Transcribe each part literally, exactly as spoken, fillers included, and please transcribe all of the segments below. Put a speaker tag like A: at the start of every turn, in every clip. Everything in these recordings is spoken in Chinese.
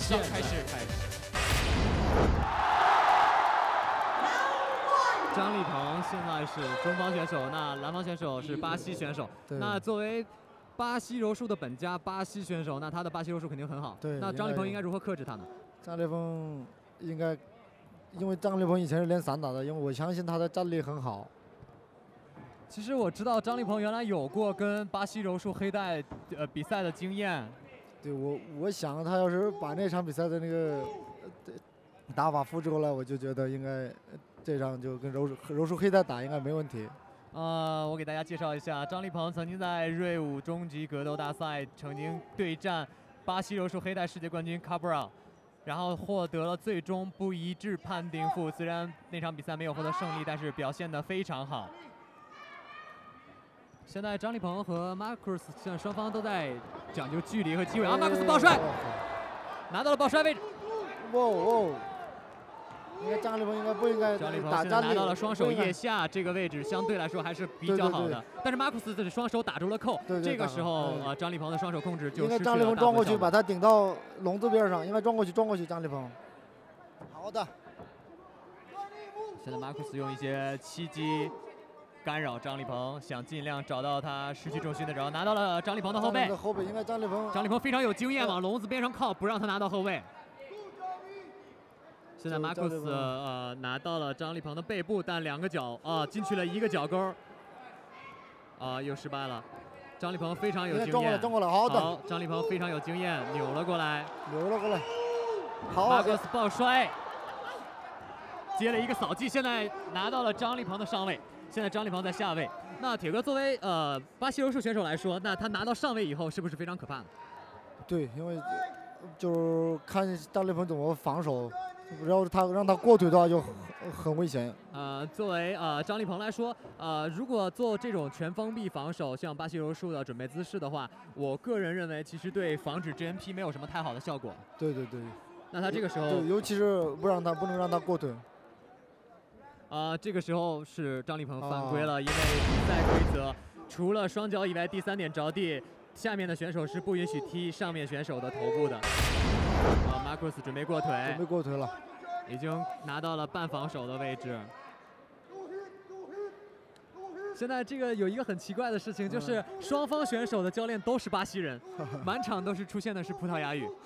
A: 上开始开始。张立鹏现在是中方选手，那蓝方选手是巴西选手。那作为巴西柔术的本家，巴西选手，那他的巴西柔术肯定很好。
B: 对。
A: 那张立鹏应该如何克制他呢？
B: 张立鹏应该，因为张立鹏以前是练散打的，因为我相信他的战力很好。
A: 其实我知道张立鹏原来有过跟巴西柔术黑带呃比赛的经验。
B: 对我，我想他要是把那场比赛的那个打法复制过来，我就觉得应该。这场就跟柔术柔术黑带打应该没问题。
A: 呃，我给大家介绍一下，张立鹏曾经在瑞舞终极格斗大赛曾经对战巴西柔术黑带世界冠军 Cabral， 然后获得了最终不一致判定负。虽然那场比赛没有获得胜利，但是表现得非常好。现在张立鹏和 Marcus 现在双方都在讲究距离和机会。啊 ，Marcus 抱摔，拿到了抱摔位置。
B: 哇哦！应该张立鹏应该不应该
A: 张立鹏
B: 打站立，
A: 拿到了双手腋下这个位置，相对来说还是比较好的。
B: 对对对
A: 但是马库斯的双手打住了扣，
B: 对对
A: 这个时候呃张立鹏的双手控制就
B: 应该
A: 失去了
B: 张立鹏撞过去
A: 大部分效果
B: 把他顶到笼子边上，应该撞过去撞过去张立鹏。好的。
A: 现在马库斯用一些膝击干扰张立鹏，想尽量找到他失去重心的时候，拿到了张立鹏的后背。
B: 后背应该张立鹏。
A: 张立鹏非常有经验，往笼子边上靠，不让他拿到后背。现在马库斯呃拿到了张立鹏的背部，但两个脚啊、呃、进去了一个脚勾，啊、呃、又失败了。张立鹏非常有经验，
B: 撞过来，撞过来，好的。
A: 好，张立鹏非常有经验，扭了过来，
B: 扭了过来。好，
A: 马库斯抱摔，接了一个扫击，现在拿到了张立鹏的上位。现在张立鹏在下位。那铁哥作为呃巴西柔术选手来说，那他拿到上位以后是不是非常可怕呢？
B: 对，因为就是看张立鹏怎么防守。然后他让他过腿的话就很很危险。
A: 呃，作为呃张立鹏来说，呃，如果做这种全封闭防守，像巴西柔术的准备姿势的话，我个人认为其实对防止 G M P 没有什么太好的效果。
B: 对对对。
A: 那他这个时候，
B: 对，尤其是不让他不能让他过腿。
A: 啊、呃，这个时候是张立鹏犯规了，啊、因为比赛规则除了双脚以外，第三点着地，下面的选手是不允许踢上面选手的头部的。啊，马库斯准备过腿，
B: 准备过腿了，
A: 已经拿到了半防守的位置。现在这个有一个很奇怪的事情，就是双方选手的教练都是巴西人，满场都是出现的是葡萄牙语。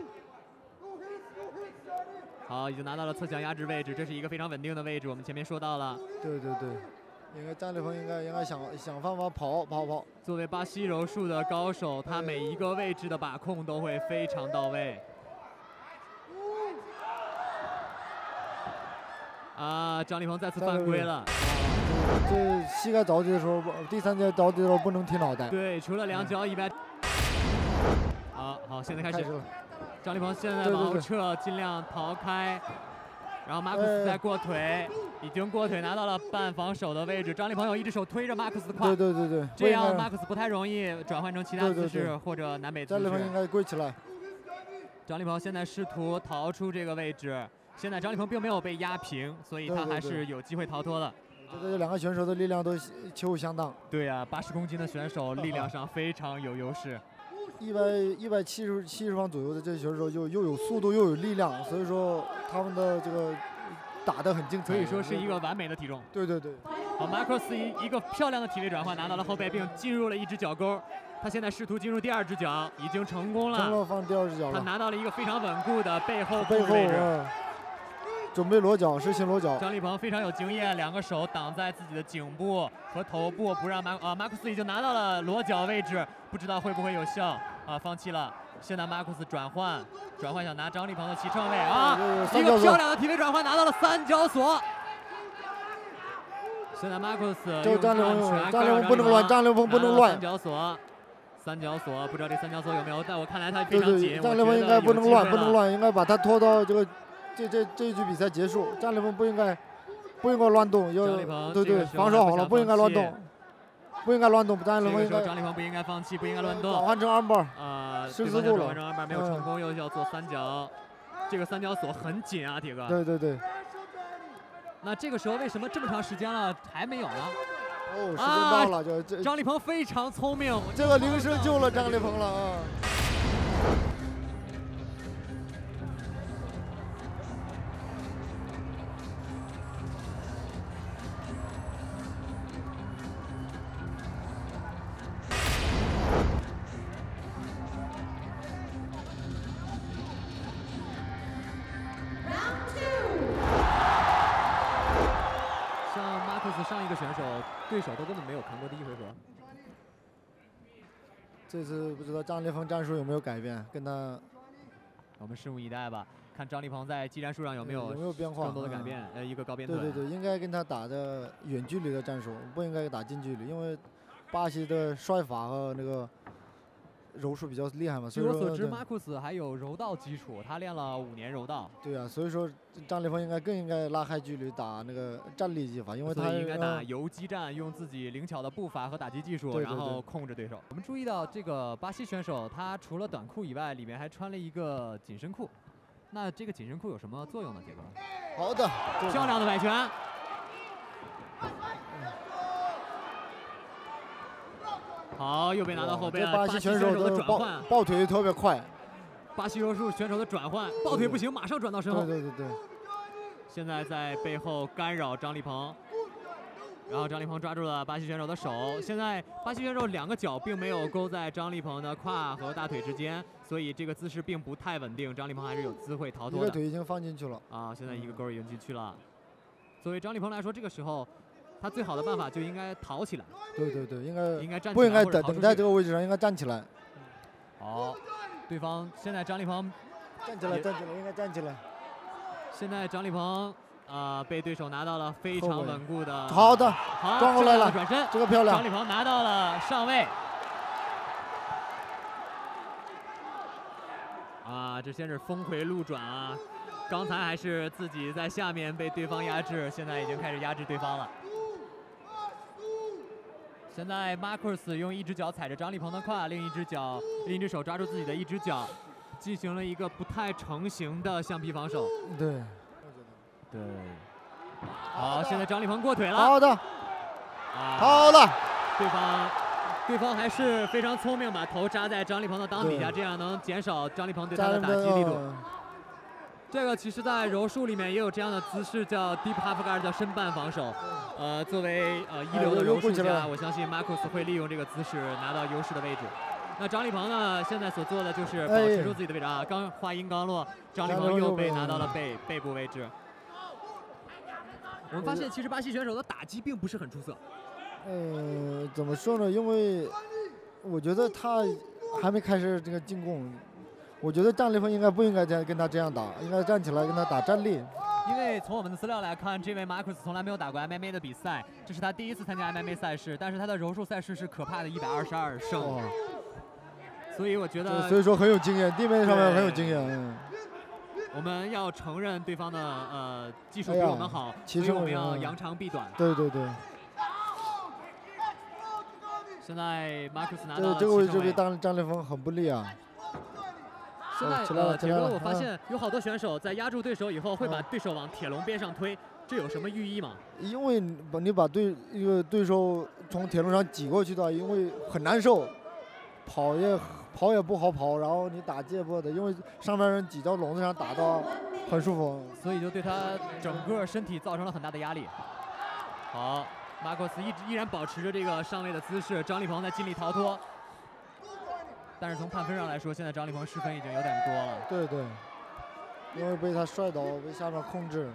A: 好，已经拿到了侧墙压制位置，这是一个非常稳定的位置。我们前面说到了。
B: 对对对，应该张立鹏应该应该想想办法跑跑跑。
A: 作为巴西柔术的高手，他每一个位置的把控都会非常到位。啊，张立鹏再次犯规了。
B: 这膝盖着地的时候，第三节着地的时候不能踢脑袋。
A: 对，除了两脚以外。好好，现在开始。张立鹏现在往后撤，尽量逃开。然后马库斯在过腿，已经过腿拿到了半防守的位置。张立鹏有一只手推着马库斯的胯。
B: 对对对对。
A: 这样马库斯不太容易转换成其他姿势或者南北姿势。
B: 张立鹏应该跪起来。
A: 张立鹏现在试图逃出这个位置。现在张立鹏并没有被压平，所以他还是有机会逃脱的。
B: 我觉得这两个选手的力量都旗鼓相当。
A: 对呀、啊，八十公斤的选手力量上非常有优势。
B: 一百一百七十七十磅左右的这些选手又又有速度又有力量，所以说他们的这个打得很精彩，
A: 可以说是一个完美的体重。
B: 对对对。
A: 好，马库斯一一个漂亮的体位转换拿到了后背，并进入了一只脚勾。他现在试图进入第二只脚，已经成功了。
B: 成了，放第二只脚了。
A: 他拿到了一个非常稳固的背后
B: 背后
A: 位置。
B: 嗯准备裸脚，实行裸脚。
A: 张立鹏非常有经验，两个手挡在自己的颈部和头部，不让马啊马库斯已经拿到了裸脚位置，不知道会不会有效啊？放弃了。现在马库斯转换，转换想拿张立鹏的齐乘位啊，一个漂亮的体位转换拿到了三角锁。现在马库斯用
B: 张立
A: 鹏，
B: 张立鹏不能乱，张立鹏不能乱。
A: 三角锁，三角锁，不知道这三角锁有没有？在我看来，他非常紧。
B: 张立鹏应该不能乱，不能乱，应该把他拖到这个。这这这一局比赛结束，张立鹏不应该不应该乱动，要对对防守好了，不应该乱动，不应该乱动。张立鹏应该
A: 张立鹏不应该放弃，不应该乱动。
B: 转换成二板，
A: 啊，
B: 十字步了，
A: 转换成二板没有成功，又要做三角，这个三角锁很紧啊，铁哥。
B: 对对对。
A: 那这个时候为什么这么长时间了还没有呢？
B: 哦，时间到了，就这。
A: 张立鹏非常聪明，
B: 这个铃声救了张立鹏了啊。
A: 斯上一个选手对手都根本没有扛过第一回合。
B: 这次不知道张立鹏战术有没有改变，跟他，
A: 我们拭目以待吧，看张立鹏在技战术上有没有
B: 有没有变化，
A: 更多的改变。呃，一个高鞭腿。
B: 对对对，应该跟他打的远距离的战术，不应该打近距离，因为巴西的摔法和那个柔术比较厉害嘛。
A: 据我所知，马库斯还有柔道基础，他练了五年柔道。
B: 对啊，所以说张立鹏应该更应该拉开距离打那个站立技法，因为他
A: 应该打游击战，用自己灵巧的步伐和打击技术，
B: 对对对
A: 然后控制对手。我们注意到这个巴西选手，他除了短裤以外，里面还穿了一个紧身裤。那这个紧身裤有什么作用呢？杰哥？
B: 好的，
A: 漂亮的摆拳。好，又被拿到后背了。
B: 巴西选手
A: 的转换，
B: 抱腿特别快。
A: 巴西柔术选手的转换，抱腿不行，马上转到身后。
B: 对对对对。
A: 现在在背后干扰张立鹏，然后张立鹏抓住了巴西选手的手。现在巴西选手两个脚并没有勾在张立鹏的胯和大腿之间，所以这个姿势并不太稳定。张立鹏还是有机会逃脱的。
B: 一个腿已经放进去了。
A: 啊，现在一个勾已经进去了。作为张立鹏来说，这个时候。他最好的办法就应该逃起来。
B: 对对对，应该
A: 应该站起来，
B: 不应该等等在这个位置上，应该站起来。
A: 好，对方现在张立鹏
B: 站起来，站起来，应该站起来。
A: 现在张立鹏啊、呃、被对手拿到了非常稳固的。
B: 好的，
A: 好，
B: 转过来了，
A: 转身，
B: 这个漂亮。
A: 张立鹏拿到了上位。啊，这先是峰回路转啊。刚才还是自己在下面被对方压制，现在已经开始压制对方了。现在马库斯用一只脚踩着张立鹏的胯，另一只脚、另一只手抓住自己的一只脚，进行了一个不太成型的橡皮防守。
B: 对，
A: 对。好，现在张立鹏过腿了。
B: 好的，
A: 啊，
B: 好的。
A: 对方，对方还是非常聪明，把头扎在张立鹏的裆底下，这样能减少张立鹏对他的打击力度。这个其实，在柔术里面也有这样的姿势，叫 deep half guard， 叫身半防守。呃，作为呃一流的柔术家，我相信马库斯会利用这个姿势拿到优势的位置。那张立鹏呢，现在所做的就是保持住自己的位置啊。刚话音刚落，张立鹏又被拿到了背背部位置。我们发现，其实巴西选手的打击并不是很出色。
B: 呃，怎么说呢？因为我觉得他还没开始这个进攻。我觉得张立鹏应该不应该这样跟他这样打，应该站起来跟他打站立。
A: 因为从我们的资料来看，这位马库斯从来没有打过 M M A 的比赛，这是他第一次参加 M M A 赛事，但是他的柔术赛事是可怕的一百二十二胜，哦、所以我觉得，
B: 所以说很有经验，地面上面很有经验。嗯、
A: 我们要承认对方的呃技术比我们好，哎、所以我们要扬长避短。
B: 对对对。
A: 现在马库斯拿到了
B: 这个位置对张张立鹏很不利啊。
A: 现在呃，铁哥，我发现有好多选手在压住对手以后，会把对手往铁笼边上推，这有什么寓意吗？
B: 因为你把对一个对手从铁笼上挤过去的话，因为很难受，跑也跑也不好跑，然后你打接波的，因为上面人挤到笼子上打到很舒服，
A: 所以就对他整个身体造成了很大的压力。好，马库斯一直依然保持着这个上位的姿势，张立鹏在尽力逃脱。但是从判分上来说，现在张立鹏失分已经有点多了。
B: 对对，因为被他摔倒，被下面控制。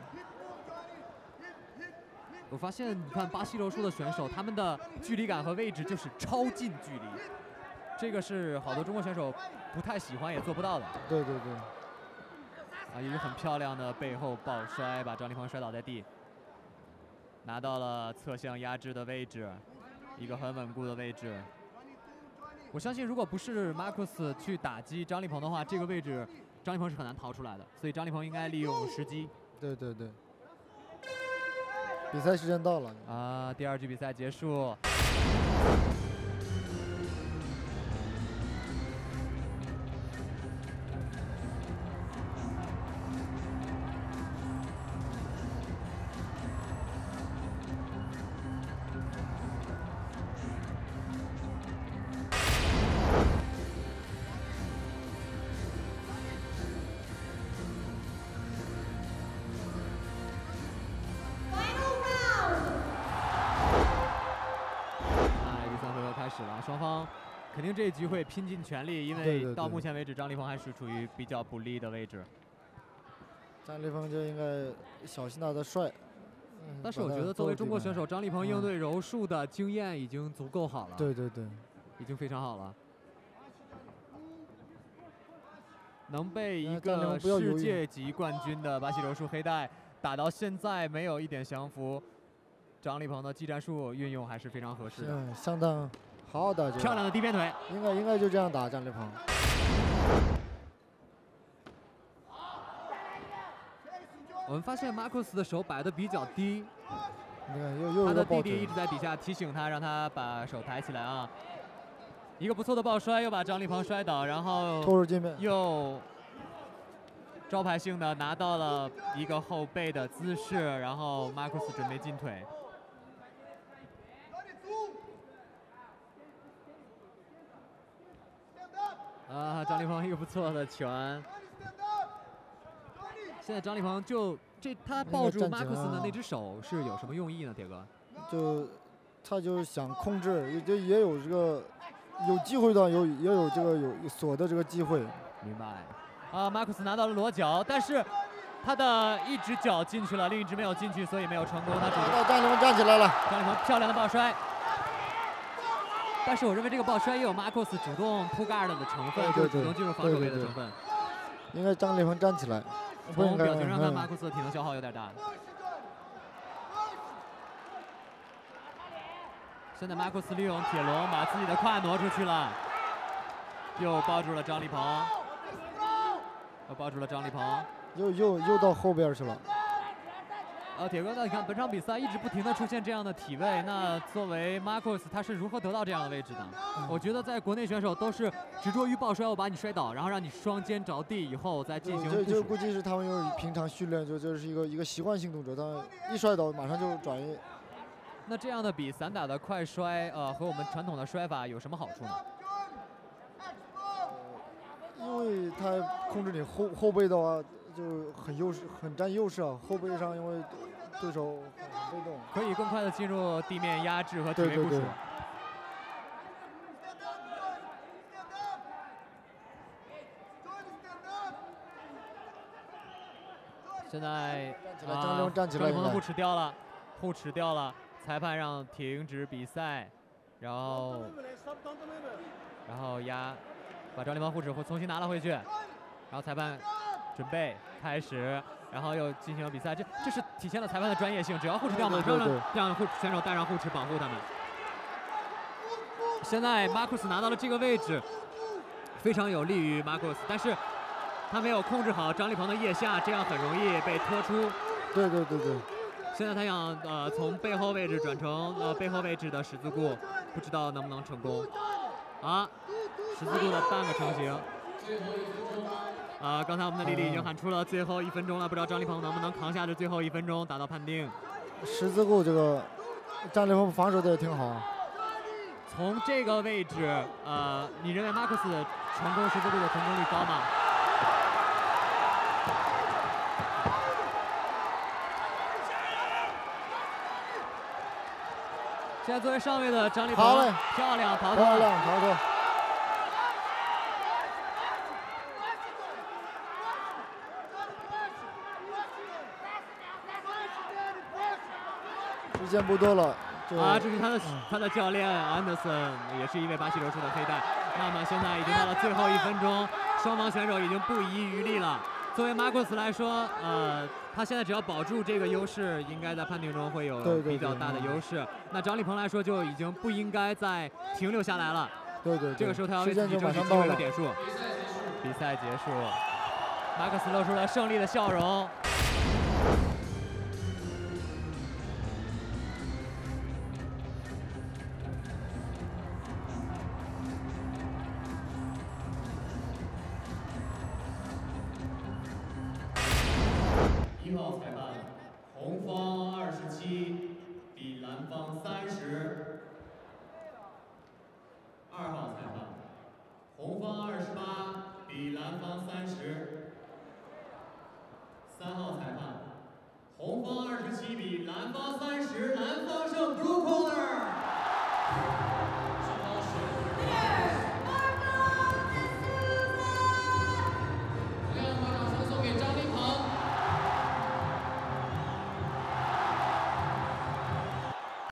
A: 我发现，你看巴西柔术的选手，他们的距离感和位置就是超近距离，这个是好多中国选手不太喜欢也做不到的。
B: 对对对。
A: 啊，一个很漂亮的背后抱摔，把张立鹏摔倒在地，拿到了侧向压制的位置，一个很稳固的位置。我相信，如果不是马库斯去打击张立鹏的话，这个位置张立鹏是很难逃出来的。所以张立鹏应该利用时机。
B: 对对对。比赛时间到了。
A: 啊，第二局比赛结束。双方肯定这一局会拼尽全力，因为到目前为止，张立鹏还是处于比较不利的位置。
B: 张立鹏就应该小心他的摔，
A: 但是我觉得作为中国选手，张立鹏应对柔术的经验已经足够好了。
B: 对对对，
A: 已经非常好了。能被一个世界级冠军的巴西柔术黑带打到现在没有一点降服，张立鹏的技战术运用还是非常合适的。
B: 嗯，相当好的，
A: 漂亮的低边腿，
B: 应该应该就这样打张立鹏。
A: 我们发现马库斯的手摆的比较低，
B: 你看又又
A: 他的弟弟一直在底下提醒他，让他把手抬起来啊。一个不错的抱摔，又把张立鹏摔倒，然后
B: 拖入界面，
A: 又招牌性的拿到了一个后背的姿势，然后马库斯准备进腿。啊，张立鹏一个不错的拳。现在张立鹏就这他抱住马库斯的那只手是有什么用意呢？铁哥？
B: 就他就想控制，也就也有这个。有机会的有也有这个有锁的这个机会，
A: 明白。啊，马库斯拿到了裸脚，但是他的一只脚进去了，另一只没有进去，所以没有成功。他主动。
B: 张立鹏站起来了，
A: 张立鹏漂亮的抱摔。但是我认为这个抱摔也有马库斯主动扑盖的成分，就是主动进入防守位的成分。
B: 应该张立鹏站起来。
A: 从表情上看，马库斯的体能消耗有点大。现在马库斯利用铁笼把自己的胯挪出去了，又抱住了张立鹏，又抱住了张立鹏，
B: 又又又到后边去了。
A: 呃，铁哥，那你看本场比赛一直不停的出现这样的体位，那作为马库斯他是如何得到这样的位置的？嗯、我觉得在国内选手都是执着于抱摔，我把你摔倒，然后让你双肩着地以后再进行部署。
B: 这这估计是他们就是平常训练，就这是一个一个习惯性动作，他一摔倒马上就转移。
A: 那这样的比散打的快摔，呃，和我们传统的摔法有什么好处呢？
B: 因为它控制你后后背的话，就很优势，很占优势啊。后背上因为对手很被动，
A: 可以更快的进入地面压制和体位部署。现在
B: 张立鹏站起来，
A: 张立鹏的护齿掉了。护齿掉了，裁判让停止比赛，然后，然后压，把张立鹏护齿重新拿了回去，然后裁判准备开始，然后又进行比赛，这这是体现了裁判的专业性，只要护齿掉，马上让让护选手戴上护齿保护他们。现在马库斯拿到了这个位置，非常有利于马库斯，但是他没有控制好张立鹏的腋下，这样很容易被拖出。
B: 对对对对。
A: 现在他想呃从背后位置转成呃背后位置的十字固，不知道能不能成功。啊，十字固的半个成型。啊，刚才我们的丽丽已经喊出了最后一分钟了，不知道张立鹏能不能扛下这最后一分钟达到判定。
B: 十字固这个张立鹏防守的也挺好。
A: 从这个位置，呃，你认为马库斯成功十字固的成功率高吗？现在作为上位的张立鹏，漂亮逃脱，
B: 漂亮逃脱。时间不多了。
A: 啊，这是他的、嗯、他的教练安德森，也是一位巴西柔术的黑带。那么现在已经到了最后一分钟，双方选手已经不遗余力了。作为马库斯来说，呃。他现在只要保住这个优势，应该在判定中会有比较大的优势。对对对，那张立鹏来说就已经不应该再停留下来了。
B: 对 对, 对，
A: 这个时候他要为自己争取机会和点数。比赛结束，马克斯露出了胜利的笑容。